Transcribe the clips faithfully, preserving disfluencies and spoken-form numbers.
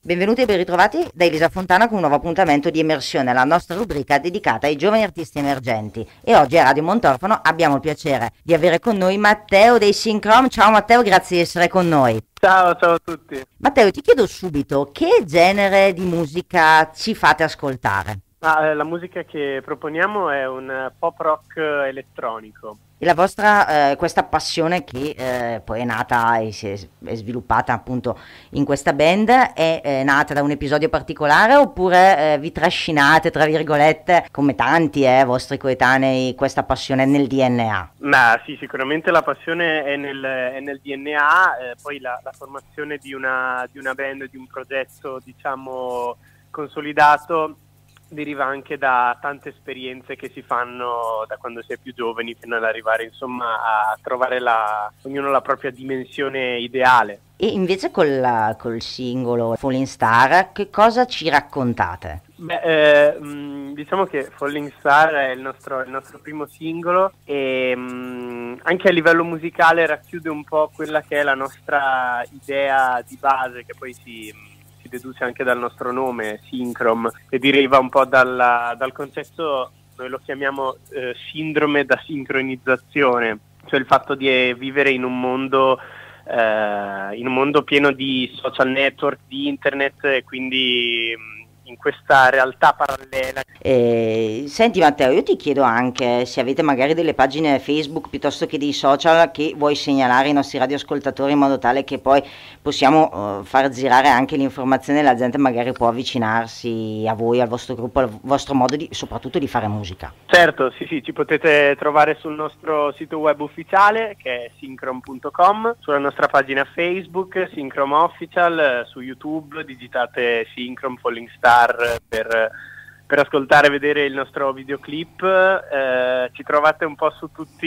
Benvenuti e ben ritrovati da Elisa Fontana con un nuovo appuntamento di Immersione, la nostra rubrica dedicata ai giovani artisti emergenti. E oggi a Radio Montorfano abbiamo il piacere di avere con noi Matteo dei Synchrom. Ciao Matteo, grazie di essere con noi. Ciao, ciao a tutti. Matteo, ti chiedo subito, che genere di musica ci fate ascoltare? Ah, eh, la musica che proponiamo è un eh, pop rock eh, elettronico. E la vostra, eh, questa passione che eh, poi è nata e si è, è sviluppata appunto in questa band, è, eh, nata da un episodio particolare oppure eh, vi trascinate, tra virgolette, come tanti eh, vostri coetanei, questa passione nel D N A? Ma sì, sicuramente la passione è nel, è nel D N A, eh, poi la, la formazione di una, di una band, di un progetto diciamo consolidato deriva anche da tante esperienze che si fanno da quando si è più giovani fino ad arrivare insomma a trovare la, ognuno la propria dimensione ideale. E invece col, col singolo Falling Star, che cosa ci raccontate? Beh, eh, mh, diciamo che Falling Star è il nostro, il nostro primo singolo e mh, anche a livello musicale racchiude un po' quella che è la nostra idea di base, che poi si si deduce anche dal nostro nome, Synchrom, che deriva un po' dalla, dal concetto, noi lo chiamiamo eh, sindrome da sincronizzazione, cioè il fatto di eh, vivere in un mondo eh, in un mondo pieno di social network, di internet, e quindi mh, in questa realtà parallela. Eh, senti Matteo, io ti chiedo anche se avete magari delle pagine Facebook piuttosto che dei social che vuoi segnalare ai nostri radioascoltatori in modo tale che poi possiamo uh, far girare anche l'informazione e la gente magari può avvicinarsi a voi, al vostro gruppo, al vostro modo di, soprattutto di fare musica. Certo, sì sì, ci potete trovare sul nostro sito web ufficiale che è synchrom punto com, sulla nostra pagina Facebook, Synchrom Official, su YouTube digitate Synchrom Falling Star per, per ascoltare e vedere il nostro videoclip. Eh, ci trovate un po' su tutti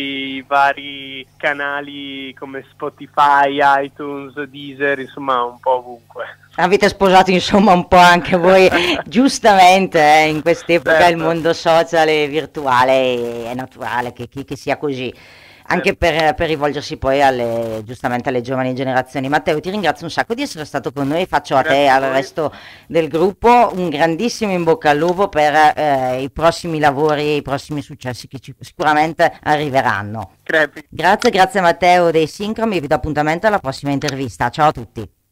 i vari canali come Spotify, iTunes, Deezer, insomma un po' ovunque. Avete sposato insomma un po' anche voi, giustamente eh, in quest'epoca Certo. il mondo social e virtuale è naturale che, che, che sia così. Anche per, per rivolgersi poi alle, giustamente alle giovani generazioni. Matteo, ti ringrazio un sacco di essere stato con noi, faccio a te e Grazie a al voi. resto del gruppo un grandissimo in bocca al lupo per eh, i prossimi lavori e i prossimi successi che ci, sicuramente arriveranno. Crepi. Grazie, grazie Matteo dei Synchrom e vi do appuntamento alla prossima intervista. Ciao a tutti.